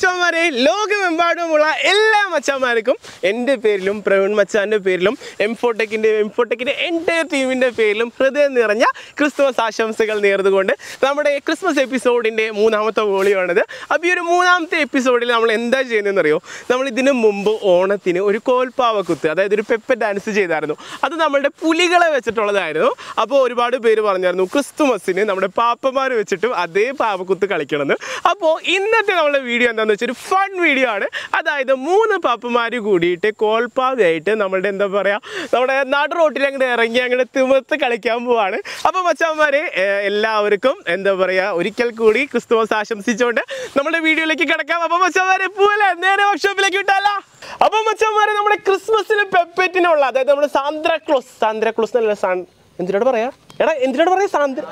മച്ചാന്മാരെ ലോകമെമ്പാടുമുള്ള എല്ലാ മച്ചാന്മാർക്കും എൻ്റെ പേരിലും പ്രവീൺ മച്ചാൻ്റെ പേരിലും എംഫോടെക്കിൻ്റെ എൻ്റെ ടീമിൻ്റെ പേരിലും ഹൃദയം നിറഞ്ഞ ക്രിസ്തുമസ് ആശംസകൾ നേർന്നുകൊണ്ട് നമ്മുടെ ക്രിസ്മസ് എപ്പിസോഡിൻ്റെ മൂന്നാമത്തെ വോളിയാണിത്. അപ്പോൾ ഈ ഒരു മൂന്നാമത്തെ എപ്പിസോഡിൽ നമ്മൾ എന്താ ചെയ്യുന്നതെന്നറിയോ? നമ്മൾ ഇതിനു മുമ്പ് ഓണത്തിന് ഒരു കോൽപ്പാവക്കുത്ത്, അതായത് ഒരു പെപ്പ ഡാൻസ് ചെയ്തായിരുന്നു. അത് നമ്മളുടെ പുലികളെ വെച്ചിട്ടുള്ളതായിരുന്നു. അപ്പോൾ ഒരുപാട് പേര് പറഞ്ഞായിരുന്നു ക്രിസ്തുമസിന് നമ്മുടെ പാപ്പന്മാർ വെച്ചിട്ടും അതേ പാവക്കുത്ത് കളിക്കണമെന്ന്. അപ്പോൾ ഇന്നത്തെ നമ്മുടെ വീഡിയോ എന്താണെന്ന് വെച്ചാൽ ഒരു ഫൺ വീഡിയോ ആണ്. അതായത് 3 പാപ്പന്മാർ കൂടിയിട്ട് കോൽപ്പാവയായിട്ട് നമ്മളുടെ എന്താ പറയുക, നമ്മുടെ നാട് റോട്ടിൽ അങ്ങോട്ട് ഇറങ്ങി അങ്ങോട്ട് തിമിർത്ത് കളിക്കാൻ പോവാണ്. അപ്പോൾ മച്ചാന്മാരെ എല്ലാവർക്കും എന്താ പറയുക, ഒരിക്കൽ കൂടി ക്രിസ്തുമസ് ആശംസിച്ചുകൊണ്ട് നമ്മുടെ വീഡിയോയിലേക്ക് കിടക്കാം. അപ്പോൾ മച്ചാന്മാരെ പോലെ നേരെ വർക്ക്ഷോപ്പിലേക്ക് വിട്ടാലോ? അപ്പോൾ മച്ചാന്മാരെ നമ്മുടെ ക്രിസ്മസിന് പെപ്പറ്റിനുള്ള, അതായത് നമ്മുടെ സാന്താക്ലോസ് എന്നല്ല, എന്തിനോട് പറയാ എന്തിനോട് പറയാ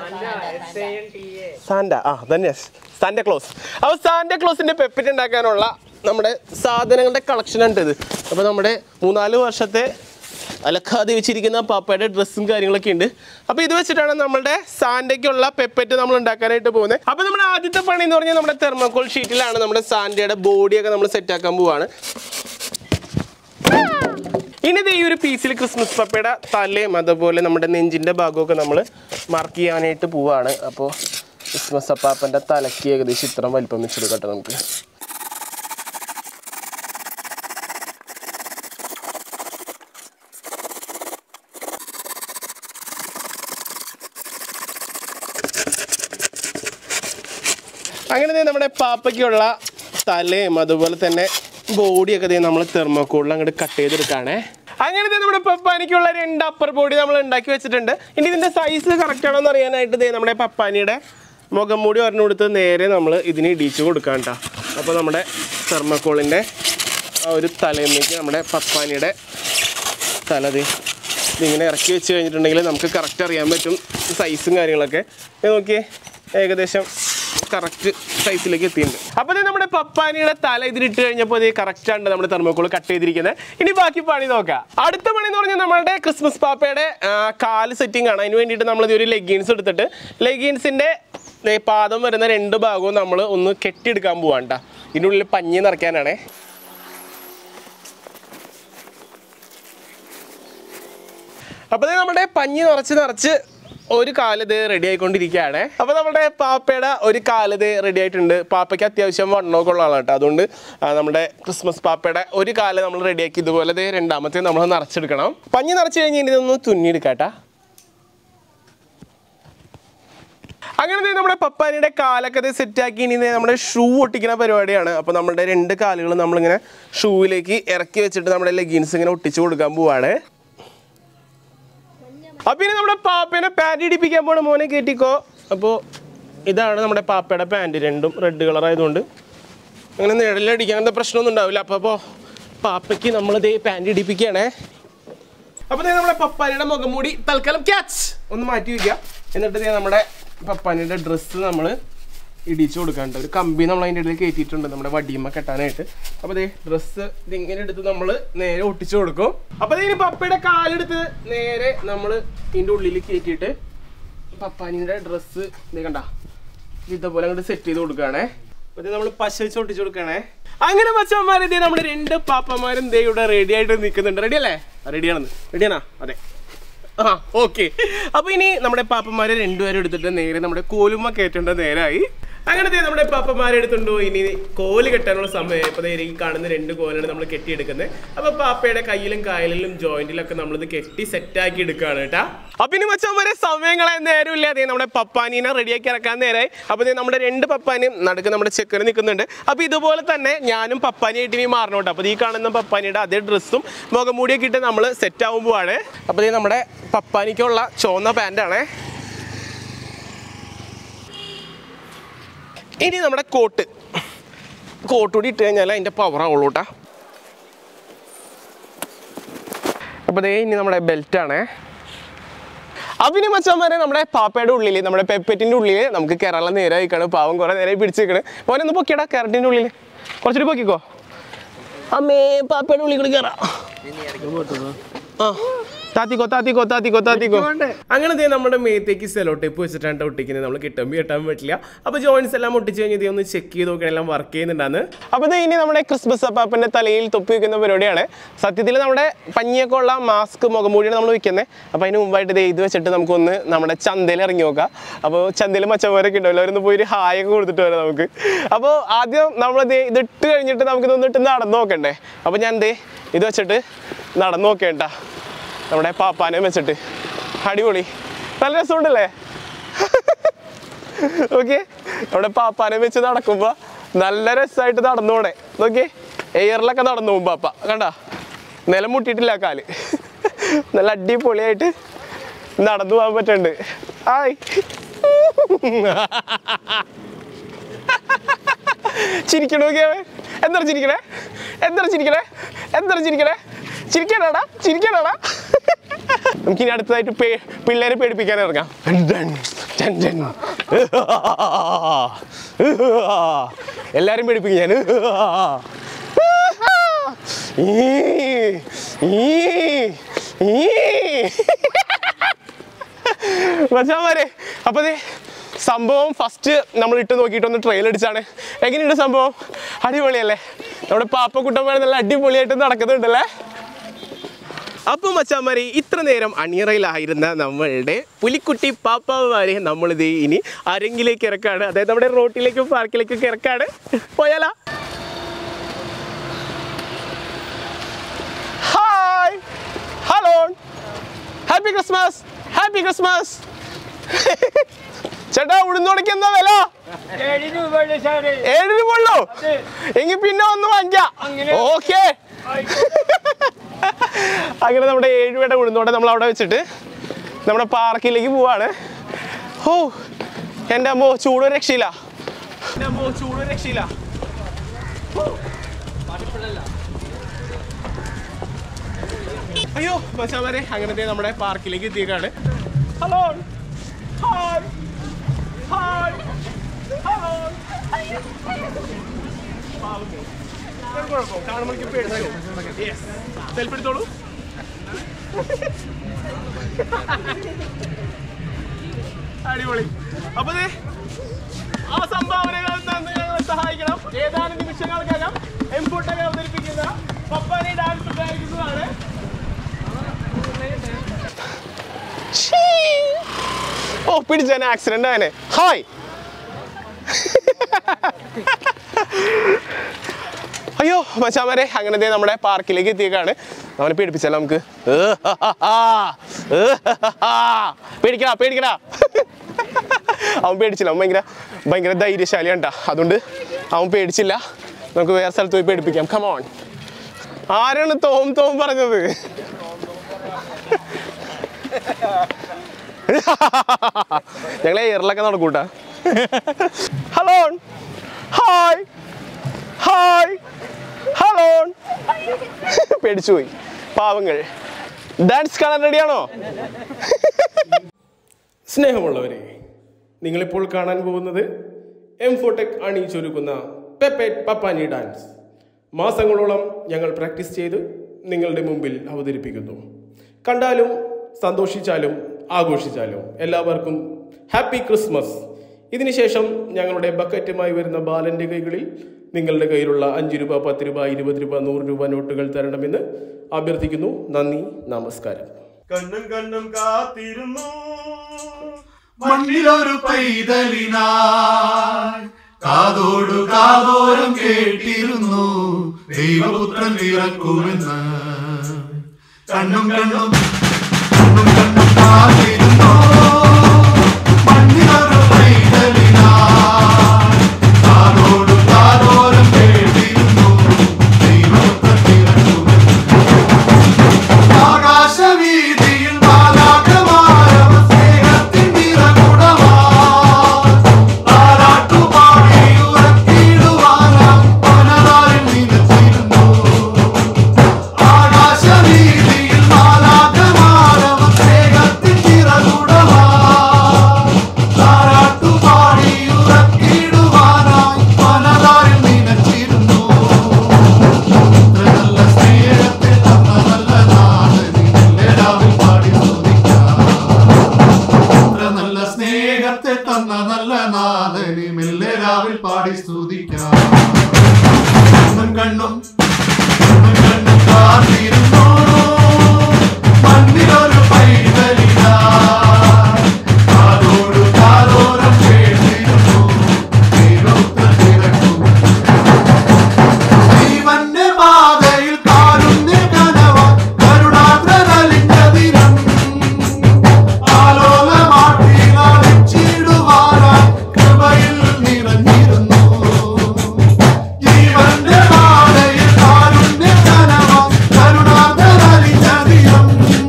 സാന്റാക്ലോസ്. അപ്പോൾ സാന്റാക്ലോസിന്റെ പെപ്പറ്റ് ഉണ്ടാക്കാനുള്ള നമ്മുടെ സാധനങ്ങളുടെ കളക്ഷൻ ഉണ്ട് ഇത്. അപ്പോൾ നമ്മുടെ 3-4 വർഷത്തെ അലക്കാതെ വെച്ചിരിക്കുന്ന പാപ്പയുടെ ഡ്രസ്സും കാര്യങ്ങളൊക്കെ ഉണ്ട്. അപ്പോൾ ഇത് വെച്ചിട്ടാണ് നമ്മുടെ സാന്റയ്ക്കുള്ള പെപ്പറ്റ് നമ്മൾ ഉണ്ടാക്കാനായിട്ട് പോകുന്നത്. അപ്പോൾ നമ്മുടെ ആദ്യത്തെ പണി എന്ന് പറഞ്ഞാൽ നമ്മുടെ തെർമോക്കോൾ ഷീറ്റിലാണ് നമ്മുടെ സാന്റയുടെ ബോഡിയൊക്കെ നമ്മൾ സെറ്റാക്കാൻ പോവാണ്. ഇനി ഈ ഒരു പീസിൽ ക്രിസ്മസ് പപ്പയുടെ തലയും അതുപോലെ നമ്മുടെ നെഞ്ചിൻ്റെ ഭാഗമൊക്കെ നമ്മൾ മാർക്ക് ചെയ്യാനായിട്ട് പോവാണ്. അപ്പോൾ ക്രിസ്മസ് പപ്പാപ്പൻ്റെ തലയ്ക്ക് ഏകദേശം ഇത്ര വലിപ്പം വെച്ചെടുക്കട്ടെ നമുക്ക്. അങ്ങനെ നമ്മുടെ പാപ്പയ്ക്കുള്ള തലയും അതുപോലെ തന്നെ ബോഡിയൊക്കെ നമ്മൾ തെർമോക്കോളിൽ അങ്ങോട്ട് കട്ട് ചെയ്തെടുക്കുകയാണേ. അങ്ങനത്തെ നമ്മുടെ പപ്പാനിക്കുള്ള 2 അപ്പർ ബോഡി നമ്മൾ ഉണ്ടാക്കി വെച്ചിട്ടുണ്ട്. ഇനി ഇതിൻ്റെ സൈസ് കറക്റ്റ് ആണോ എന്ന് അറിയാനായിട്ട് നമ്മുടെ പപ്പാനിയുടെ മുഖം മൂടി പറഞ്ഞു കൊടുത്ത് നേരെ നമ്മൾ ഇതിന് ഇടിച്ചു കൊടുക്കാം കേട്ടോ. അപ്പോൾ നമ്മുടെ തെർമോക്കോളിൻ്റെ ആ ഒരു തലയിലേക്ക് നമ്മുടെ പപ്പാനിയുടെ ഇതിങ്ങനെ ഇറക്കി വെച്ച് കഴിഞ്ഞിട്ടുണ്ടെങ്കിൽ നമുക്ക് കറക്റ്റ് അറിയാൻ പറ്റും സൈസും കാര്യങ്ങളൊക്കെ. നോക്കിയേ, ഏകദേശം കറക്റ്റ് സൈസിലേക്ക് എത്തിയിട്ടുണ്ട്. അപ്പോൾ നമ്മുടെ പപ്പാനിയുടെ തല ഇതിലിട്ട് കഴിഞ്ഞപ്പോൾ ഇത് കറക്റ്റാണ് നമ്മുടെ തെർമോക്കോൾ കട്ട് ചെയ്തിരിക്കുന്നത്. ഇനി ബാക്കി പണി നോക്കാം. അടുത്ത പണി എന്ന് പറഞ്ഞാൽ നമ്മുടെ ക്രിസ്മസ് പാപ്പയുടെ കാല് സെറ്റിംഗ് ആണ്. അതിന് വേണ്ടിയിട്ട് നമ്മളിത് ഒരു ലെഗിൻസ് എടുത്തിട്ട് ലെഗിൻസിൻ്റെ പാദം വരുന്ന 2 ഭാഗവും നമ്മൾ ഒന്ന് കെട്ടിയെടുക്കാൻ പോവാണ് കേട്ടോ. ഇതിൻ്റെ ഉള്ളിൽ പഞ്ഞി നിറയ്ക്കാനാണേ. അപ്പോൾ നമ്മുടെ പഞ്ഞി നിറച്ച് ഒരു കാലത് റെഡി ആയിക്കൊണ്ടിരിക്കുകയാണ്. അപ്പോൾ നമ്മുടെ പാപ്പയുടെ ഒരു കാലത് റെഡി ആയിട്ടുണ്ട്. പാപ്പയ്ക്ക് അത്യാവശ്യം വണ്ണമൊക്കെ ഉള്ള ആളാണ് കേട്ടോ. അതുകൊണ്ട് നമ്മുടെ ക്രിസ്മസ് പാപ്പയുടെ ഒരു കാല് നമ്മൾ റെഡിയാക്കി ഇതുപോലെ രണ്ടാമത്തെ നമ്മൾ നിറച്ചെടുക്കണം. പഞ്ഞി നിറച്ച് കഴിഞ്ഞ് ഇതൊന്ന് തുന്നിയെടുക്കാട്ടാ. അങ്ങനെ നമ്മുടെ പപ്പാനിയുടെ കാലൊക്കെ സെറ്റാക്കി ഇനി നമ്മുടെ ഷൂ ഒട്ടിക്കുന്ന പരിപാടിയാണ്. അപ്പോൾ നമ്മുടെ 2 കാലുകൾ നമ്മളിങ്ങനെ ഷൂവിലേക്ക് ഇറക്കി വെച്ചിട്ട് നമ്മുടെ ലെഗിൻസ് ഇങ്ങനെ ഒട്ടിച്ചു കൊടുക്കാൻ പോവാണ്. അപ്പോൾ ഇനി നമ്മുടെ പാപ്പേനെ പാൻറ് ഇടിപ്പിക്കാൻ പോണ മോനെ കയറ്റിക്കോ. അപ്പോൾ ഇതാണ് നമ്മുടെ പാപ്പയുടെ പാൻറ്, 2ഉം റെഡ് കളർ ആയതുകൊണ്ട് അങ്ങനെ നിഴലടിക്കാൻ അങ്ങനത്തെ പ്രശ്നമൊന്നും ഉണ്ടാവില്ല. അപ്പോൾ പാപ്പയ്ക്ക് നമ്മളിത് പാൻറ് ഇടിപ്പിക്കുകയാണേ. അപ്പോൾ നമ്മുടെ പപ്പാനിയുടെ മുഖം മൂടി തൽക്കാലം ക്യാച്ച് ഒന്ന് മാറ്റി വയ്ക്കുക. എന്നിട്ട് നമ്മുടെ പപ്പാനിയുടെ ഡ്രസ്സ് നമ്മൾ ഇടിച്ചു കൊടുക്കാനുണ്ട്. ഒരു കമ്പി നമ്മൾ അതിൻ്റെ ഇടയിൽ കയറ്റിയിട്ടുണ്ട് നമ്മുടെ വടിയമ്മ കെട്ടാനായിട്ട്. അപ്പോൾ ഡ്രസ്സ് ഇതിങ്ങനെ എടുത്ത് നമ്മൾ നേരെ ഒട്ടിച്ചു കൊടുക്കും. അപ്പോൾ ഇനി പപ്പയുടെ കാലെടുത്ത് നേരെ നമ്മൾ ഇതിൻ്റെ ഉള്ളിൽ കയറ്റിയിട്ട് പപ്പാനിയുടെ ഡ്രസ്സ് കണ്ട ഇതേപോലെ അങ്ങോട്ട് സെറ്റ് ചെയ്ത് കൊടുക്കുകയാണേ. അപ്പോൾ നമ്മൾ പശ വെച്ച് ഒട്ടിച്ചു കൊടുക്കുകയാണേ. അങ്ങനെ മച്ചന്മാരെ നമ്മുടെ 2 പാപ്പന്മാരും ഇവിടെ റെഡി ആയിട്ട് നിൽക്കുന്നുണ്ട്. റെഡി അല്ലേ? റെഡിയാണോ? അതെ, ഓക്കെ. അപ്പോൾ ഇനി നമ്മുടെ പാപ്പന്മാരെ 2 പേരും എടുത്തിട്ട് നേരെ നമ്മുടെ കോലുമ്മ കയറ്റേണ്ട നേരമായി. അങ്ങനത്തെ നമ്മുടെ പാപ്പന്മാരെ എടുത്തുണ്ടോ ഇനി കോല് കെട്ടാനുള്ള സമയം. ഇപ്പോൾ ഈ കാണുന്ന 2 കോലാണ് നമ്മൾ കെട്ടിയെടുക്കുന്നത്. അപ്പോൾ പാപ്പയുടെ കയ്യിലും കായലിലും ജോയിന്റിലൊക്കെ നമ്മളിത് കെട്ടി സെറ്റാക്കി എടുക്കുകയാണ് കേട്ടോ. അപ്പം ഇനി മച്ചന്മാരെ സമയങ്ങളെ നേരമില്ല. അതേ നമ്മുടെ പപ്പാനീനെ റെഡിയാക്കി ഇറക്കാൻ നേരമായി. അപ്പോൾ നമ്മുടെ 2 പപ്പാനിയും നടുക്ക് നമ്മുടെ ചെക്കന് നിൽക്കുന്നുണ്ട്. അപ്പോൾ ഇതുപോലെ തന്നെ ഞാനും പപ്പാനിയായിട്ട് ഇനി മാറണോട്ടോ. അപ്പോൾ ഈ കാണുന്ന പപ്പാനിയുടെ അതേ ഡ്രസ്സും മുഖം മൂടിയൊക്കെ ഇട്ട് നമ്മൾ സെറ്റ് ആകുമ്പോഴാണ്. അപ്പോൾ നമ്മുടെ പപ്പാനിക്കുള്ള ചുവന്ന പാൻറ്റാണേ. ഇനി നമ്മുടെ കോട്ട് കൂടി ഇട്ട് കഴിഞ്ഞാൽ അതിൻ്റെ പവർ ആവുള്ളൂ കേട്ടോ. അപ്പോൾ ഇനി നമ്മുടെ ബെൽറ്റാണേ. അപ്പം ഇനി മച്ചാന്മാരെ നമ്മുടെ പാപ്പയുടെ ഉള്ളിൽ, നമ്മുടെ പെപ്പറ്റിൻ്റെ ഉള്ളിൽ നമുക്ക് കയറാനുള്ള നേരമായിക്കാണ്. പാവം കുറേ നേരമായി പിടിച്ചിരിക്കണ്. മോനൊന്ന് പൊക്കിയടാ കയറട്ടിൻ്റെ ഉള്ളിൽ, കുറച്ചുകൂടി പൊക്കിക്കോ. അമ്മേ പാപ്പയുടെ ഉള്ളിൽ കൂടി കയറാം. ആ താത്തിക്കോ താത്തിക്കോ താത്തിക്കോ താത്തിക്കോ. അങ്ങനെ നമ്മുടെ മേത്തേക്ക് സെലോ ടേപ്പ് വെച്ചിട്ടാണ് ഒട്ടിക്കുന്നത്. നമ്മൾ കിട്ടുമ്പോൾ കെട്ടാൻ പറ്റില്ല. അപ്പോൾ ജോയിൻസ് എല്ലാം ഒട്ടിച്ച് കഴിഞ്ഞ് ഒന്ന് ചെക്ക് ചെയ്ത് നോക്കാൻ എല്ലാം വർക്ക് ചെയ്യുന്നുണ്ടാണ്. അപ്പോൾ ഇനി നമ്മുടെ ക്രിസ്മസ് അപ്പാപ്പൻ്റെ തലയിൽ തൊപ്പി വെക്കുന്ന പരിപാടിയാണ്. സത്യത്തിൽ നമ്മുടെ പഞ്ഞിയൊക്കെ ഉള്ള മാസ്ക് മുഖംമൂടിയാണ് നമ്മൾ വെക്കുന്നത്. അപ്പോൾ അതിന് മുമ്പായിട്ട് ഇത് വെച്ചിട്ട് നമുക്കൊന്ന് നമ്മുടെ ചന്തയിൽ ഇറങ്ങി നോക്കാം. അപ്പോൾ ചന്തയിൽ മച്ചന്മാരൊക്കെ ഉണ്ടാവില്ല, അവരൊന്ന് പോയി ഒരു ഹായൊക്കെ കൊടുത്തിട്ട് വരാം നമുക്ക്. അപ്പോൾ ആദ്യം നമ്മളിത് ഇതിട്ട് കഴിഞ്ഞിട്ട് നമുക്കിതൊന്നിട്ട് നടന്നു നോക്കണ്ടേ. അപ്പോൾ ഞാൻ ഇത് വെച്ചിട്ട് നടന്നു നോക്കേണ്ട നമ്മുടെ പാപ്പാനെ വെച്ചിട്ട്. അടിപൊളി, നല്ല രസമുണ്ടല്ലേ? ഓക്കെ, നമ്മുടെ പാപ്പാനെ വെച്ച് നടക്കുമ്പോൾ നല്ല രസമായിട്ട് നടന്നോടെ. നോക്കിയേ, എയറിലൊക്കെ നടന്നു പോകും പാപ്പ. കണ്ട, നിലം മുട്ടിയിട്ടില്ല കാല്. നല്ല അടിപൊളിയായിട്ട് നടന്നു പോകാൻ പറ്റുന്നുണ്ട്. ഹായ്, ചിരിക്കണോ? എന്താ ചിരിക്കണേ? എന്താ ചിരിക്കണേ? എന്താ ചിരിക്കണേ? ചിരിക്കാനാടാ, ചിരിക്കാനാടാ. നമുക്കിനി അടുത്തതായിട്ട് പിള്ളേരെ പേടിപ്പിക്കാൻ ഇറങ്ങാം. എല്ലാരും പേടിപ്പിക്കും ഞാൻ. മച്ചാമാരെ, അപ്പൊ സംഭവം ഫസ്റ്റ് നമ്മൾ ഇട്ട് നോക്കിയിട്ടൊന്ന് ട്രെയിൽ അടിച്ചാണ്. എങ്ങനെയുണ്ട് സംഭവം? അടിപൊളിയല്ലേ? നമ്മുടെ പാപ്പക്കുട്ടന്മാരെ നല്ല അടിപൊളിയായിട്ട് നടക്കുന്നുണ്ടല്ലേ? അപ്പോൾ മച്ചാമാരെ, ഇത്ര നേരം അണിയറയിലായിരുന്ന നമ്മളുടെ പുലിക്കുട്ടി പാപ്പാമാരെ നമ്മളിത് ഇനി അരങ്ങിലേക്ക് ഇറക്കാണ്. അതായത് നമ്മുടെ റോട്ടിലേക്കും പാർക്കിലേക്കൊക്കെ ഇറക്കാണ്. പോയാലാ? Hi, hello, happy Christmas, happy Christmas. ചേട്ടാ, ഉഴുന്നുടക്ക് എന്താ വില? 7 രൂപ ഉള്ളൂ. എങ്കിൽ പിന്നെ ഒന്ന് വാങ്ങിക്കാം. ഓക്കെ. അങ്ങനെ നമ്മുടെ 7 രൂപയുടെ ഉഴുന്നോടെ നമ്മൾ അവിടെ വെച്ചിട്ട് നമ്മുടെ പാർക്കിലേക്ക് പോവാണ്. ഓ എൻ്റെ അമ്മോ, ചൂട് രക്ഷയില്ല. എൻ്റെ അമ്മോ, ചൂട് രക്ഷയില്ല. അയ്യോ മച്ചാമാരെ, അങ്ങനത്തെ നമ്മുടെ പാർക്കിലേക്ക് എത്തിയേക്കാണ്. Hello, hi, hi, hello. Selfie എടുത്തോളൂ. അടിപൊളി. അപ്പൊ ആ സംഭാവനകൾ ഞങ്ങളെ സഹായിക്കണം. ഏതാനും നിമിഷങ്ങൾക്കകം എംഫോട്ടൊക്കെ അവതരിപ്പിക്കുന്ന പപ്പാനെ ഡാൻസ് ഉണ്ടായിരിക്കുന്നതാണ്. ഓ, പിടിച്ചാൻ ആക്സിഡന്റ് ആനെ. ഹായ്. അയ്യോ മച്ചാമാരെ, അങ്ങനത്തെ നമ്മുടെ പാർക്കിലേക്ക് എത്തിയേക്കാണ്. അവനെ പേടിപ്പിച്ചാലോ നമുക്ക്? പേടിക്കടാ, പേടിക്കടാ. അവൻ പേടിച്ചില്ല, അവൻ ഭയങ്കര ധൈര്യശാലിയാണ്ടാ. അതുകൊണ്ട് അവൻ പേടിച്ചില്ല. നമുക്ക് വേറെ സ്ഥലത്ത് പോയി പേടിപ്പിക്കാം. കമോൺ. ആരാണ് തോം പറഞ്ഞത്? ഞങ്ങളെ എയറിലൊക്കെ നടക്കൂട്ടാ. Hello, hi, hi, hello. പേടിച്ചു പോയി പാവങ്ങൾ. ഡാൻസ് കാണാൻ റെഡിയാണോ? സ്നേഹമുള്ളവരെ, നിങ്ങളിപ്പോൾ കാണാൻ പോകുന്നത് എംഫോടെക് അണിയിച്ചൊരുക്കുന്ന പെപ്പറ്റ് പപ്പാനി ഡാൻസ്. മാസങ്ങളോളം ഞങ്ങൾ പ്രാക്ടീസ് ചെയ്ത് നിങ്ങളുടെ മുമ്പിൽ അവതരിപ്പിക്കുന്നു. കണ്ടാലും സന്തോഷിച്ചാലും ആഘോഷിച്ചാലും എല്ലാവർക്കും ഹാപ്പി ക്രിസ്മസ്. ഇതിനുശേഷം ഞങ്ങളുടെ ബക്കറ്റുമായി വരുന്ന ബാലൻ്റെ കൈകളിൽ നിങ്ങളുടെ കയ്യിലുള്ള 5 രൂപ, 10 രൂപ, 20 രൂപ, 100 രൂപ നോട്ടുകൾ തരണമെന്ന് അഭ്യർത്ഥിക്കുന്നു. നന്ദി, നമസ്കാരം. കണ്ണും കണ്ണും കാത്തിരുന്നു മണ്ണിലൊരു പൈതലിനായി, കാതോടു കാതോരം കേട്ടിരുന്നു ദൈവപുത്രൻ പിറക്കുമെന്ന്. കണ്ണും കണ്ണും കണ്ണും കണ്ണും കാത്തിരുന്നു മണ്ണിലൊരു പൈതലിനായി, കാതോടു കാതോരം കേട്ടിരുന്നു ദൈവപുത്രൻ പിറക്കുമെന്ന്. ആകാശവീതിയിൽ ബാലാകമാരവ സ്നേഹത്തിൻ നിറകുടമായി, താരാട്ടുപാടി ഉറക്കിടുവാനാം പനതാരിൽ നിലച്ചിരുന്നു. ആകാശവീതിയിൽ ബാലാകമാരവ സ്നേഹത്തിൻ നിറകുടമായി, പെണ്ണും കാത്തിരുന്നു മണ്ണിലൊരു പൈതലിതാ കാതോട് കാതോരം കേട്ടിരുന്നു നീരൊത്ത് തിരക്കും ജീവന്റെ പാതയിൽ കാരുണ്യ കനവ കരുണാദ്രലിഞ്ഞ ദിനം ആലോലമാട്ടിയിടുവാനായി കൃപയിൽ നിറഞ്ഞിരുന്നു ജീവന്റെ പാതയിൽ കാരുണ്യ കനവ കരുണാദ്രലിഞ്ഞ ദിനം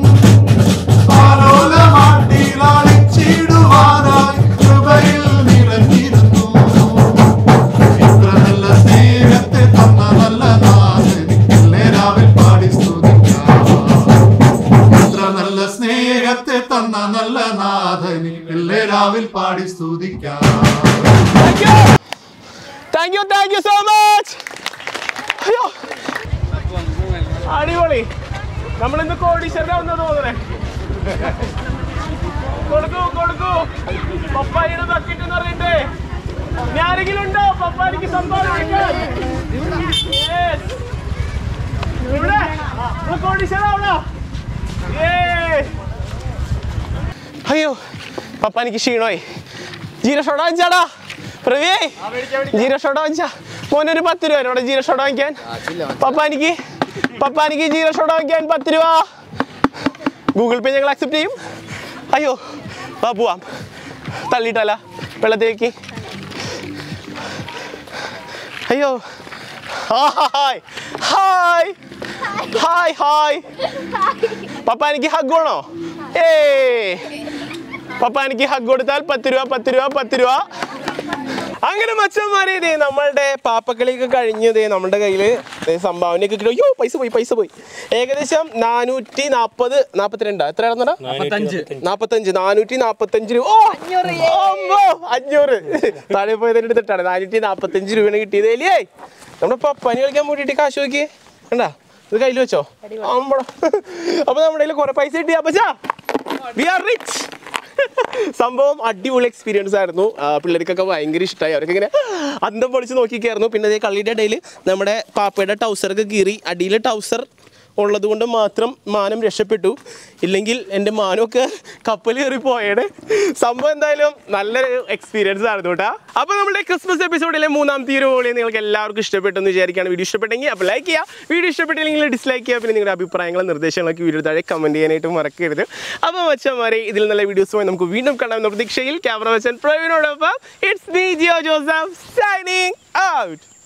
ആലോലമാട്ടിയിടുവാനായി കൃപയിൽ നിറഞ്ഞിരുന്നു ഇത്ര നല്ല സ്നേഹത്തെ തന്ന നല്ല നാഥനെ എല്ലാവരും പാടി സ്തുതിക്കാം ഇത്ര നല്ല സ്നേഹത്തെ തന്ന നല്ല നാഥനെ എല്ലാവരും പാടി സ്തുതിക്കാം താങ്ക് യു സോ മച്ച്. അയ്യോ അടിപൊളി. നമ്മളിന്ന് കോടീശ്വരനാവുന്ന തോന്നണേ. കൊടുക്കൂ പപ്പായുടെ ബക്കറ്റ് എന്ന് പറഞ്ഞിട്ട് ഞാനെങ്കിലും ഉണ്ടോ പപ്പാനിക്ക് സംഭാവന കൊടുക്കാൻ? Yes. ഇവിടെ കോടീശ്വരാവണോ? അയ്യോ പപ്പാനിക്ക് ക്ഷീണമായി. ജീര ഷോട വാങ്ങിച്ചാടാ പ്രവേ. ജീര ഷോട വാങ്ങിച്ചാ മോനൊരു 10 രൂപ ഇവിടെ ജീര ഷോട വാങ്ങിക്കാൻ. പപ്പാനിക്ക് ജീര ഷോട വാങ്ങിക്കാൻ 10 രൂപ. ഗൂഗിൾ പേ ഞങ്ങൾ അക്സെപ്റ്റ് ചെയ്യും. അയ്യോ വാ പോവാം. തള്ളിയിട്ടല്ല വെള്ളത്തിലേക്ക്. അയ്യോ ഹായ് ഹായ് ഹായ് ഹായ്. പപ്പാനിക്ക് ഹഗ് വേണോ? പപ്പാനിക്ക് ഹഗ് കൊടുത്താൽ 10 രൂപ. അങ്ങനെ മച്ചന്മാരെ ഇതേ നമ്മളുടെ പാപ്പക്കളിയൊക്കെ കഴിഞ്ഞത് നമ്മുടെ കയ്യിൽ സംഭാവനയൊക്കെ കിട്ടും. അയ്യോ പൈസ പോയി. ഏകദേശം 442 എത്രയാണെന്നാ 445 രൂപ. ഓ 500 താഴെ പോയതിൻ്റെ അടുത്തിട്ടാണ് 445 രൂപയാണ് കിട്ടിയത്. എലിയേ നമ്മുടെ പപ്പാനി കളിക്കാൻ വേണ്ടിയിട്ട് കാശ് നോക്കിയേ കണ്ടാ. ഇത് കയ്യിൽ വെച്ചോ അമ്പടോ. അപ്പൊ നമ്മുടെ കയ്യിൽ കുറെ പൈസ കിട്ടി. അപ്പച്ചാ വി ആർ റിച്ച്. സംഭവം അടിപൊളി എക്സ്പീരിയൻസ് ആയിരുന്നു. പിള്ളേർക്കൊക്കെ ഭയങ്കര ഇഷ്ടമായി. അവരൊക്കെ ഇങ്ങനെ അന്തം പൊളിച്ച് നോക്കിക്കായിരുന്നു. പിന്നെ അതേ കളിയുടെ ഇടയിൽ നമ്മുടെ പാപ്പയുടെ ടൗസറൊക്കെ കീറി. അടിയിൽ ടൗസർ ഉള്ളത് കൊണ്ട് മാത്രം മാനം രക്ഷപ്പെട്ടു. ഇല്ലെങ്കിൽ എൻ്റെ മാനമൊക്കെ കപ്പൽ കയറി പോയേടെ. സംഭവം എന്തായാലും നല്ലൊരു എക്സ്പീരിയൻസ് ആയിരുന്നു കേട്ടോ. അപ്പോൾ നമ്മുടെ ക്രിസ്മസ് എപ്പിസോഡിലെ 3ാമത്തെ ഒരു വോളി നിങ്ങൾക്ക് എല്ലാവർക്കും ഇഷ്ടപ്പെട്ടെന്ന് വിചാരിക്കുകയാണ്. വീഡിയോ ഇഷ്ടപ്പെട്ടെങ്കിൽ അപ്പോൾ ലൈക്ക് ചെയ്യുക. വീഡിയോ ഇഷ്ടപ്പെട്ടില്ലെങ്കിൽ ഡിസ്ലൈക്ക് ചെയ്യുക. പിന്നെ നിങ്ങളുടെ അഭിപ്രായങ്ങളും നിർദ്ദേശങ്ങളൊക്കെ വീഡിയോ താഴെ കമൻറ്റ് ചെയ്യാനായിട്ട് മറക്കരുത്. അപ്പോൾ മച്ചന്മാരെ ഇതിൽ നല്ല വീഡിയോസുമായി നമുക്ക് വീണ്ടും കാണാമെന്ന പ്രതീക്ഷയിൽ ക്യാമറ പേഴ്സൺ പ്രവീണോടൊപ്പം it's me Jio Joseph signing out.